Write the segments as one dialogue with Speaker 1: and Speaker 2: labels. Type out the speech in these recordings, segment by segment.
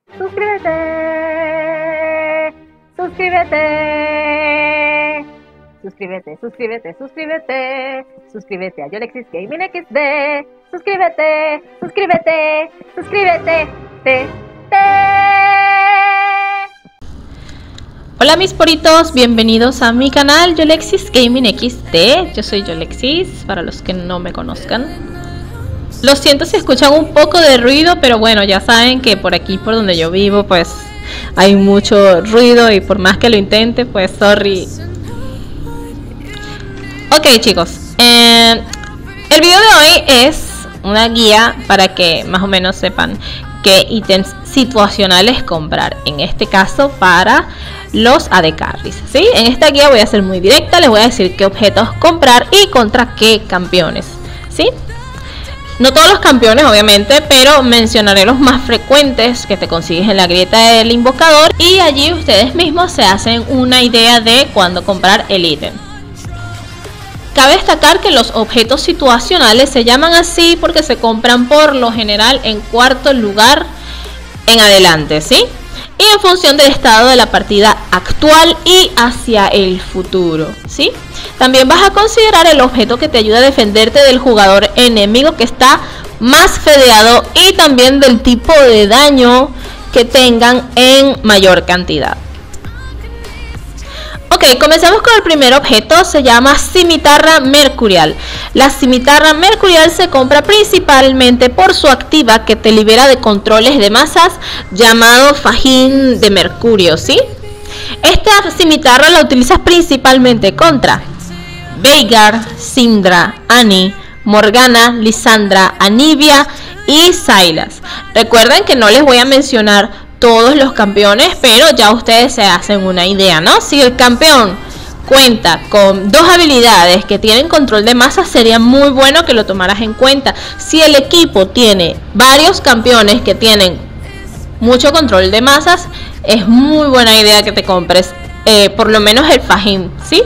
Speaker 1: Suscríbete. Suscríbete. Suscríbete, suscríbete, suscríbete. Suscríbete a Yolexis Gaming XD. Suscríbete, suscríbete, suscríbete.
Speaker 2: Hola mis poritos, bienvenidos a mi canal Yolexis Gaming XD. Yo soy Yolexis, para los que no me conozcan. Lo siento si escuchan un poco de ruido, pero bueno, ya saben que por aquí, por donde yo vivo, pues hay mucho ruido y por más que lo intente, pues sorry. Ok chicos, el video de hoy es una guía para que más o menos sepan qué ítems situacionales comprar. En este caso para los AD Carries, ¿sí? En esta guía voy a ser muy directa, les voy a decir qué objetos comprar y contra qué campeones, ¿sí? No todos los campeones obviamente, pero mencionaré los más frecuentes que te consigues en la grieta del invocador y allí ustedes mismos se hacen una idea de cuándo comprar el ítem. Cabe destacar que los objetos situacionales se llaman así porque se compran por lo general en cuarto lugar en adelante, ¿sí? Y en función del estado de la partida actual y hacia el futuro, ¿sí? También vas a considerar el objeto que te ayuda a defenderte del jugador enemigo que está más fedeado y también del tipo de daño que tengan en mayor cantidad. Ok, comenzamos con el primer objeto, se llama Cimitarra Mercurial. La Cimitarra Mercurial se compra principalmente por su activa que te libera de controles de masas llamado Fajín de Mercurio, ¿sí? Esta cimitarra la utilizas principalmente contra Veigar, Syndra, Annie, Morgana, Lissandra, Anivia y Sylas. Recuerden que no les voy a mencionar todos los campeones, pero ya ustedes se hacen una idea, ¿no? Si el campeón cuenta con dos habilidades que tienen control de masa, sería muy bueno que lo tomaras en cuenta. Si el equipo tiene varios campeones que tienen mucho control de masas, es muy buena idea que te compres por lo menos el Fajín, ¿sí?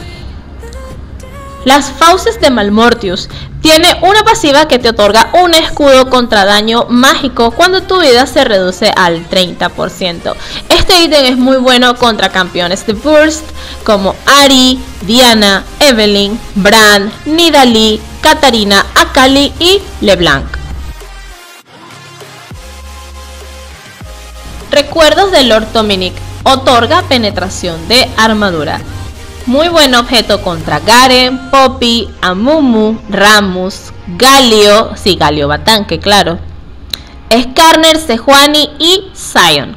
Speaker 2: Las Fauces de Malmortius tiene una pasiva que te otorga un escudo contra daño mágico cuando tu vida se reduce al 30%. Este ítem es muy bueno contra campeones de Burst como Ahri, Diana, Evelynn, Brand, Nidalee, Katarina, Akali y LeBlanc. Recuerdos de Lord Dominic. Otorga penetración de armadura. Muy buen objeto contra Garen, Poppy, Amumu, Rammus, Galio, sí, Galio Batanque, claro, Skarner, Sejuani y Sion.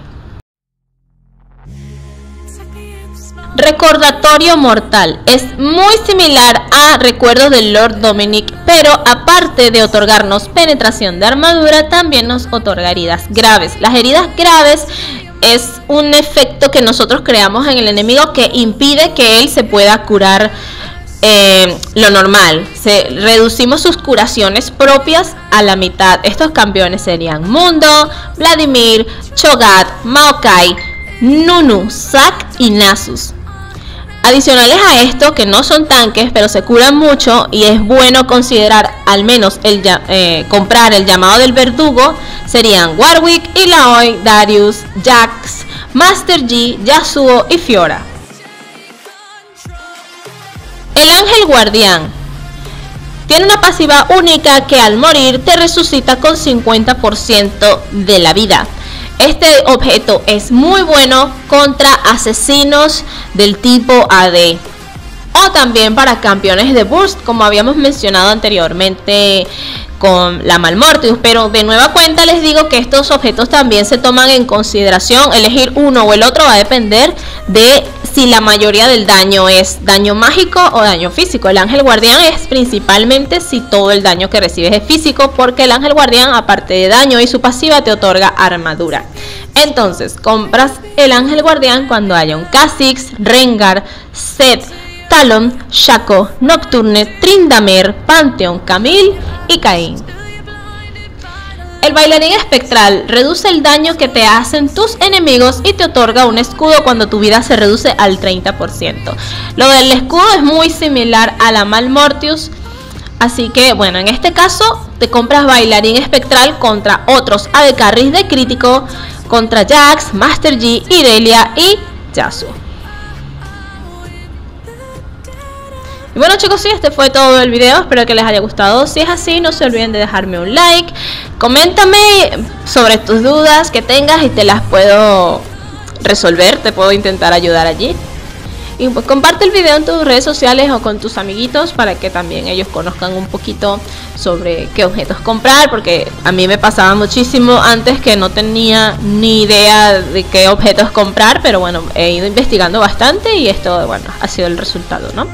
Speaker 2: Recordatorio mortal. Es muy similar a Recuerdos del Lord Dominic, pero aparte de otorgarnos penetración de armadura, también nos otorga heridas graves. Las heridas graves es un efecto que nosotros creamos en el enemigo que impide que él se pueda curar lo normal. Reducimos sus curaciones propias a la mitad. Estos campeones serían Mundo, Vladimir, Cho'Gath, Maokai, Nunu, Zac y Nasus. Adicionales a esto, que no son tanques, pero se curan mucho y es bueno considerar al menos comprar el llamado del verdugo, serían Warwick, Illaoi, Darius, Jax, Master Yi, Yasuo y Fiora. El Ángel Guardián tiene una pasiva única que al morir te resucita con 50% de la vida. Este objeto es muy bueno contra asesinos del tipo AD o también para campeones de Burst, como habíamos mencionado anteriormente con la Malmortius, pero de nueva cuenta les digo que estos objetos también se toman en consideración. Elegir uno o el otro va a depender de si la mayoría del daño es daño mágico o daño físico. El Ángel Guardián es principalmente si todo el daño que recibes es físico, porque el Ángel Guardián, aparte de daño y su pasiva, te otorga armadura. Entonces compras el Ángel Guardián cuando haya un Kha'Zix, Rengar, Zed, Talon, Shaco, Nocturne, Tryndamere, Pantheon, Camille y Caín. El bailarín espectral reduce el daño que te hacen tus enemigos y te otorga un escudo cuando tu vida se reduce al 30%. Lo del escudo es muy similar a la Malmortius, así que bueno, en este caso te compras bailarín espectral contra otros AD Carries de crítico contra Jax, Master Yi, Irelia y Yasuo. Y bueno chicos, sí, este fue todo el video, espero que les haya gustado. Si es así, no se olviden de dejarme un like, coméntame sobre tus dudas que tengas y te las puedo resolver, te puedo intentar ayudar allí. Y pues comparte el video en tus redes sociales o con tus amiguitos para que también ellos conozcan un poquito sobre qué objetos comprar, porque a mí me pasaba muchísimo antes que no tenía ni idea de qué objetos comprar, pero bueno, he ido investigando bastante y esto, bueno, ha sido el resultado, ¿no?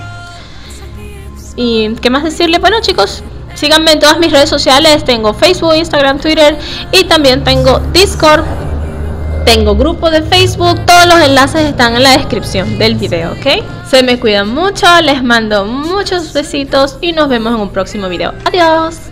Speaker 2: Y qué más decirle, bueno chicos, síganme en todas mis redes sociales, tengo Facebook, Instagram, Twitter y también tengo Discord, tengo grupo de Facebook, todos los enlaces están en la descripción del video, ¿ok? Se me cuidan mucho, les mando muchos besitos y nos vemos en un próximo video. Adiós.